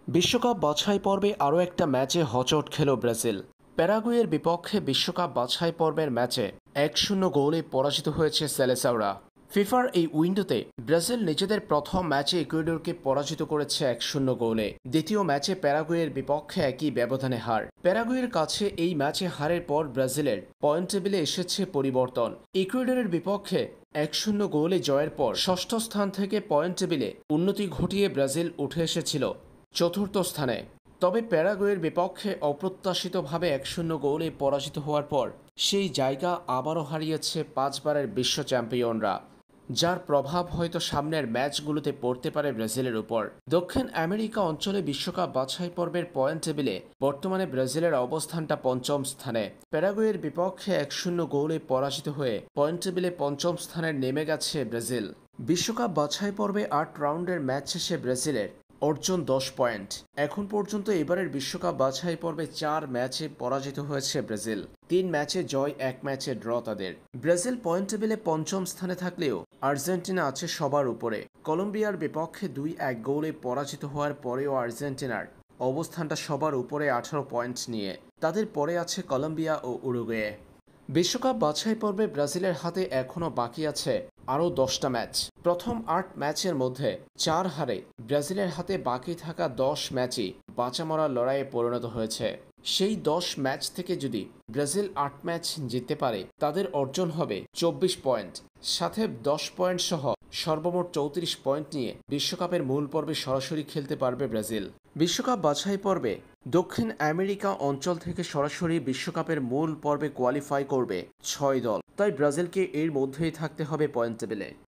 বিশ্বকাপ বাছাই পর্বে আরও একটা ম্যাচে হচট খেল ব্রাজিল। প্যারাগুয়ের বিপক্ষে বিশ্বকাপ বাছাই পর্বের ম্যাচে ১-০ গোলে পরাজিত হয়েছে সেলেসাওরা। ফিফার এই উইন্ডোতে ব্রাজিল নিজেদের প্রথম ম্যাচে ইকুয়েডরকে পরাজিত করেছে ১-০ গোলে। দ্বিতীয় ম্যাচে প্যারাগুয়ের বিপক্ষে একই ব্যবধানে হার। প্যারাগুয়ের কাছে এই ম্যাচে হারের পর ব্রাজিলের পয়েন্ট টেবিলে এসেছে পরিবর্তন। ইকুয়েডরের বিপক্ষে ১-০ গোলে জয়ের পর ষষ্ঠ স্থান থেকে পয়েন্ট টেবিলে উন্নতি ঘটিয়ে ব্রাজিল উঠে এসেছিল চতুর্থ স্থানে। তবে প্যারাগুয়ের বিপক্ষে অপ্রত্যাশিতভাবে ১-০ গোলে পরাজিত হওয়ার পর সেই জায়গা আবারও হারিয়েছে পাঁচবারের বিশ্ব চ্যাম্পিয়নরা, যার প্রভাব হয়তো সামনের ম্যাচগুলোতে পড়তে পারে ব্রাজিলের উপর। দক্ষিণ আমেরিকা অঞ্চলে বিশ্বকাপ বাছাই পর্বের পয়েন্ট টেবিলে বর্তমানে ব্রাজিলের অবস্থানটা পঞ্চম স্থানে। প্যারাগুয়ের বিপক্ষে ১-০ গোলে পরাজিত হয়ে পয়েন্ট টেবিলে পঞ্চম স্থানে নেমে গেছে ব্রাজিল। বিশ্বকাপ বাছাই পর্বে ৮ রাউন্ডের ম্যাচ শেষে ব্রাজিলের অর্জন ১০ পয়েন্ট। এখন পর্যন্ত এবারের বিশ্বকাপ বাছাই পর্বে ৪ ম্যাচে পরাজিত হয়েছে ব্রাজিল। ৩ ম্যাচে জয়, ১ ম্যাচে ড্র তাদের। ব্রাজিল পয়েন্ট টেবিলে পঞ্চম স্থানে থাকলেও আর্জেন্টিনা আছে সবার উপরে। কলম্বিয়ার বিপক্ষে ২-১ গোলে পরাজিত হওয়ার পরেও আর্জেন্টিনার অবস্থানটা সবার উপরে ১৮ পয়েন্ট নিয়ে। তাদের পরে আছে কলম্বিয়া ও উরুগুয়ে। বিশ্বকাপ বাছাই পর্বে ব্রাজিলের হাতে এখনও বাকি আছে আরও ১০টা ম্যাচ। প্রথম ৮ ম্যাচের মধ্যে ৪ হারে ব্রাজিলের হাতে বাকি থাকা ১০ ম্যাচই বাঁচা মরার লড়াইয়ে পরিণত হয়েছে। সেই ১০ ম্যাচ থেকে যদি ব্রাজিল ৮ ম্যাচ জিততে পারে, তাদের অর্জন হবে ২৪ পয়েন্ট, সাথে ১০ পয়েন্ট সহ সর্বমোট ৩৪ পয়েন্ট নিয়ে বিশ্বকাপের মূল পর্বে সরাসরি খেলতে পারবে ব্রাজিল। বিশ্বকাপ বাছাই পর্বে দক্ষিণ আমেরিকা অঞ্চল থেকে সরাসরি বিশ্বকাপের মূল পর্বে কোয়ালিফাই করবে ৬ দল। তাই ব্রাজিলকে এর মধ্যেই থাকতে হবে পয়েন্ট টেবিলে।